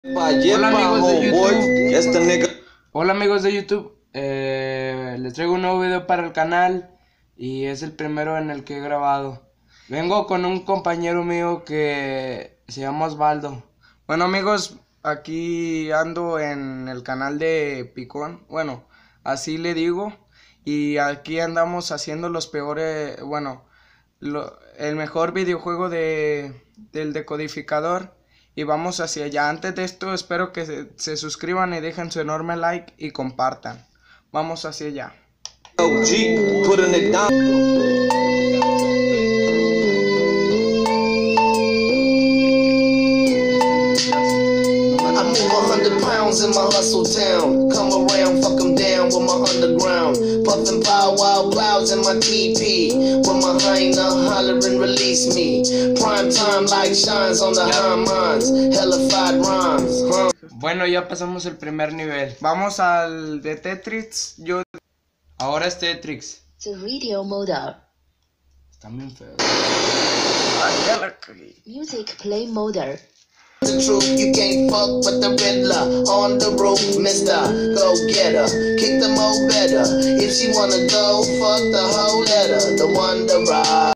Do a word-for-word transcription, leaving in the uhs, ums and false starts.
Hola amigos de YouTube. Este Hola amigos de YouTube. Eh, les traigo un nuevo video para el canal y es el primero en el que he grabado. Vengo con un compañero mío que se llama Osvaldo. Bueno amigos, aquí ando en el canal de Picón. Bueno, así le digo. Y aquí andamos haciendo los peores, bueno, lo, el mejor videojuego de, del decodificador. Y vamos hacia allá. Antes de esto espero que se, se suscriban y dejen su enorme like y compartan. Vamos hacia allá. O G, putting it down. I move a hundred pounds in my hustle town. Come around, fuck 'em down with my underground. Puffin' pow wow clouds in my T P. With my hyena hollering, release me. Prime time light shines on the high minds. Hellified rhymes, huh? Bueno, ya pasamos el primer nivel. Vamos al de Tetris. Yo ahora es Tetris. The radio mode. Están bien feos. Ay, ya la cagué. Music play mode. The truth, you can't fuck with the Riddler. On the roof, mister, go get her. Kick the mo better. If she wanna go, fuck the whole letter. The one to ride.